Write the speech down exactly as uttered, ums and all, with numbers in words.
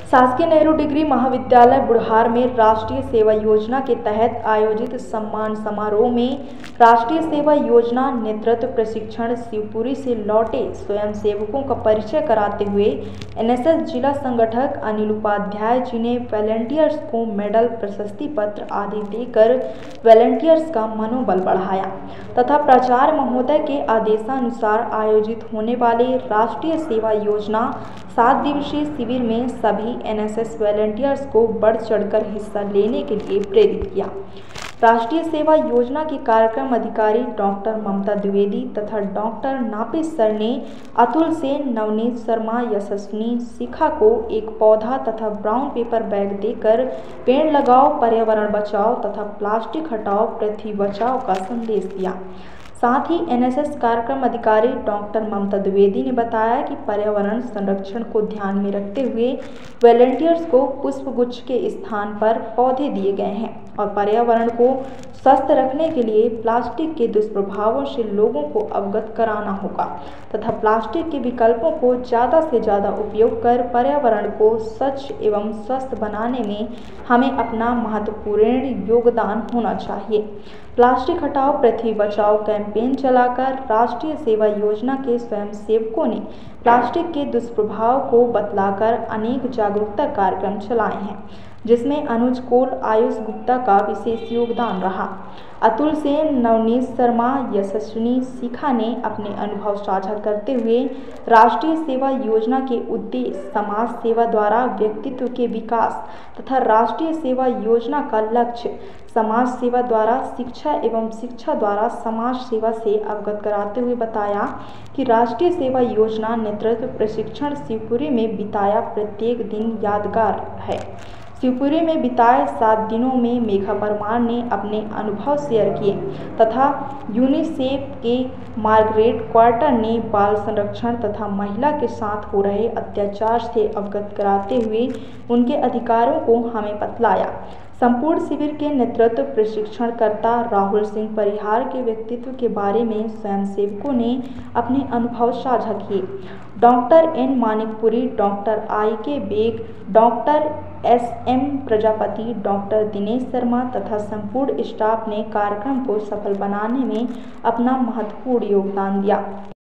शासकीय नेहरू डिग्री महाविद्यालय बुढ़ार में राष्ट्रीय सेवा योजना के तहत आयोजित सम्मान समारोह में राष्ट्रीय सेवा योजना नेतृत्व प्रशिक्षण शिवपुरी से लौटे स्वयंसेवकों का परिचय कराते हुए एनएसएस जिला संगठक अनिल उपाध्याय जी ने वॉलंटियर्स को मेडल, प्रशस्ति पत्र आदि देकर वॉलंटियर्स का मनोबल बढ़ाया तथा प्राचार्य महोदय के आदेशानुसार आयोजित होने वाले राष्ट्रीय सेवा योजना सात दिवसीय शिविर में सभी एनएसएस वॉलंटियर्स को बढ़ चढ़कर हिस्सा लेने के लिए प्रेरित किया। राष्ट्रीय सेवा योजना की कार्यक्रम अधिकारी डॉक्टर ममता द्विवेदी तथा डॉक्टर नापित सर ने अतुल सेन, नवनीत शर्मा, यशस्विनी शिखा को एक पौधा तथा ब्राउन पेपर बैग देकर पेड़ लगाओ, पर्यावरण बचाओ तथा प्लास्टिक हटाओ, पृथ्वी बचाओ का संदेश दिया। साथ ही एनएसएस कार्यक्रम अधिकारी डॉक्टर ममता द्विवेदी ने बताया कि पर्यावरण संरक्षण को ध्यान में रखते हुए वॉलंटियर्स को पुष्पगुच्छ के स्थान पर पौधे दिए गए हैं और पर्यावरण को स्वस्थ रखने के लिए प्लास्टिक के दुष्प्रभावों से लोगों को अवगत कराना होगा तथा प्लास्टिक के विकल्पों को ज़्यादा से ज़्यादा उपयोग कर पर्यावरण को स्वच्छ एवं स्वस्थ बनाने में हमें अपना महत्वपूर्ण योगदान होना चाहिए। प्लास्टिक हटाओ पृथ्वी बचाओ कैंपेन चलाकर राष्ट्रीय सेवा योजना के स्वयंसेवकों ने प्लास्टिक के दुष्प्रभाव को बतलाकर अनेक जागरूकता कार्यक्रम चलाए हैं, जिसमें अनुज कोल, आयुष गुप्ता का विशेष योगदान रहा। अतुल सेन, नवनीत शर्मा, यशस्विनी शिखा ने अपने अनुभव साझा करते हुए राष्ट्रीय सेवा योजना के उद्देश्य समाज सेवा द्वारा व्यक्तित्व के विकास तथा राष्ट्रीय सेवा योजना का लक्ष्य समाज सेवा द्वारा शिक्षा एवं शिक्षा द्वारा समाज सेवा से अवगत कराते हुए बताया कि राष्ट्रीय सेवा योजना नेतृत्व प्रशिक्षण शिवपुरी में बिताया प्रत्येक दिन यादगार है। शिवपुरी में बिताए सात दिनों में मेघा परमार ने अपने अनुभव शेयर किए तथा यूनिसेफ के मार्गरेट क्वार्टर ने बाल संरक्षण तथा महिला के साथ हो रहे अत्याचार से अवगत कराते हुए उनके अधिकारों को हमें बतलाया। संपूर्ण शिविर के नेतृत्व प्रशिक्षणकर्ता राहुल सिंह परिहार के व्यक्तित्व के बारे में स्वयंसेवकों ने अपने अनुभव साझा किए। Doctor N Manikpuri, doctor I K Beg, doctor S M Prajapati, doctor Dinesh Sharma तथा संपूर्ण स्टाफ ने कार्यक्रम को सफल बनाने में अपना महत्वपूर्ण योगदान दिया।